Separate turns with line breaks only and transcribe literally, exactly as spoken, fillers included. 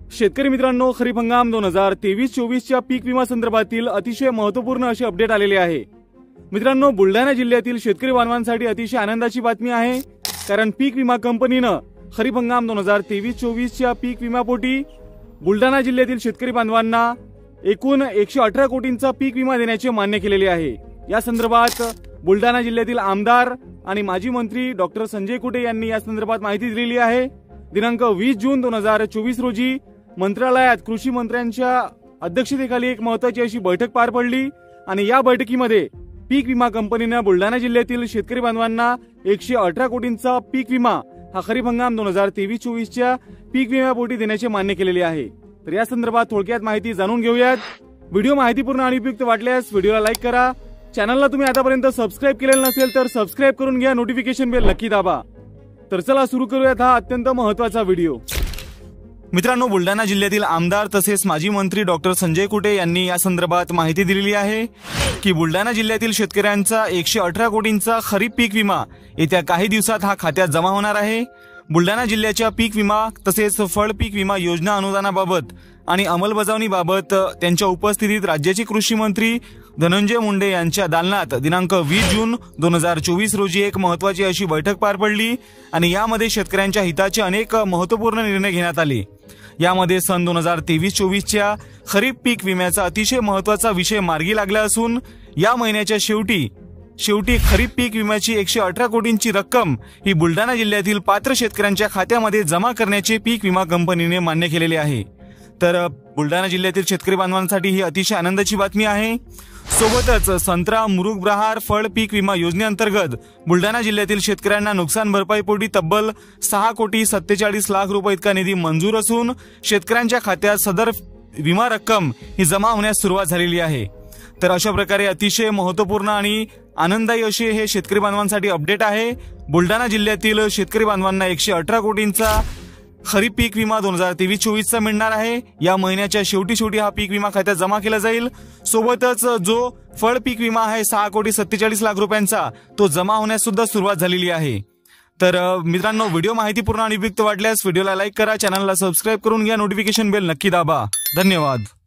शेतकरी मित्रांनो, खरीप हंगाम दोन हजार तेवीस चोवीसच्या पीक विमा संदर्भातील अतिशय महत्त्वपूर्ण असे अपडेट आलेले आहे। मित्रांनो, बुलढाणा जिल्ह्यातील शेतकरी बांधवांसाठी अतिशय आनंदाची बातमी आहे, कारण पीक विमा कंपनीनं खरीप हंगाम दोन हजार तेवीस चोवीसच्या पीक विमापोटी बुलढाणा जिल्ह्यातील शेतकरी बांधवांना एकूण एकशे अठरा कोटींचा पीक विमा देण्याचे मान्य केलेले आहे। या संदर्भात बुलढाणा जिल्ह्यातील आमदार आणि माजी मंत्री डॉक्टर संजय कुटे यांनी या संदर्भात माहिती दिलेली आहे। दिनांक वीस जून दोन हजार चोवीस रोजी मंत्रालयात कृषी मंत्र्यांच्या अध्यक्षतेखाली एक महत्त्वाची अशी बैठक पार पडली आणि या बैठकीमध्ये पीक विमा कंपनीने बुलढाणा जिल्ह्यातील शेतकरी बांधवांना एकशे अठरा कोटींचा पीक विमा हा खरीप हंगाम दोन हजार तेवीस चोवीसच्या पीक विम्यापोटी देण्याचे मान्य केलेले आहे। तर या संदर्भात थोडक्यात माहिती जाणून घेऊयात। व्हिडिओ माहितीपूर्ण आणि उपयुक्त वाटल्यास व्हिडिओला लाईक करा। चॅनलला तुम्ही आतापर्यंत सबस्क्राइब केलेलं नसेल तर सबस्क्राइब करून घ्या, नोटिफिकेशन बेल नक्की दाबा। तर चला सुरू करूयात हा अत्यंत महत्त्वाचा व्हिडिओ। मित्रांनो, बुलढाणा जिल्ह्यातील आमदार तसेच माजी मंत्री डॉक्टर संजय कुटे यांनी या संदर्भात माहिती दिलेली आहे की बुलढाणा जिल्ह्यातील शेतकऱ्यांचा एकशे अठरा कोटींचा खरीप पीक विमा येत्या काही दिवसात हा खात्यात जमा होणार आहे। बुलढाणा जिल्ह्याच्या पीक विमा तसेच फळ पीक विमा योजना अनुदानाबाबत आणि अंमलबजावणीबाबत त्यांच्या उपस्थितीत राज्याचे कृषी मंत्री धनंजय मुंडे यांच्या दालनात दिनांक वीस जून दोन हजार चोवीस रोजी एक महत्त्वाची अशी बैठक पार पडली आणि यामध्ये शेतकऱ्यांच्या हिताचे अनेक महत्त्वपूर्ण निर्णय घेण्यात आले। यामध्ये सन दोन हजार तेवीस चोवीसच्या खरीप पीक विम्याचा अतिशय महत्त्वाचा विषय मार्गी लागला असून या महिन्याच्या शेवटी शेवटी खरीप पीक विम्याची एकशे अठरा कोटींची रक्कम ही बुलढाणा जिल्ह्यातील पात्र शेतकऱ्यांच्या खात्यामध्ये जमा करण्याचे पीक विमा कंपनीने मान्य केलेले आहे। तर बुलढाणा जिल्ह्यातील शेतकरी बांधवांसाठी ही अतिशय आनंदाची बातमी आहे। सोबतच संत्रा मुरुग बहार फळ पीक विमा योजनेअंतर्गत बुलढाणा जिल्ह्यातील शेतकऱ्यांना नुकसान भरपाईपोटी तब्बल सहा कोटी सत्तेचाळीस लाख रुपये इतका निधी मंजूर असून शेतकऱ्यांच्या खात्यात सदर विमा रक्कम ही जमा होण्यास सुरुवात झालेली आहे। तर अशा प्रकारे अतिशय महत्त्वपूर्ण आणि आनंददायी असे हे शेतकरी बांधवांसाठी अपडेट आहे। बुलढाणा जिल्ह्यातील शेतकरी बांधवांना एकशे अठरा कोटींचा खरीप पीक विमा दोन हजार तेवीस चोवीस चा मिळणार आहे। या महिन्याच्या शेवटी शेवटी हा पीक विमा खात्यात जमा केला जाईल। सोबतच जो फळ पीक विमा आहे सहा कोटी सत्तेचाळीस लाख रुपयांचा तो जमा होण्यास सुद्धा सुरुवात झालेली आहे। तर मित्रांनो, व्हिडिओ माहितीपूर्ण आणि उपयुक्त वाटल्यास व्हिडिओला लाईक करा, चॅनलला सबस्क्राइब करून घ्या, नोटिफिकेशन बेल नक्की दाबा। धन्यवाद।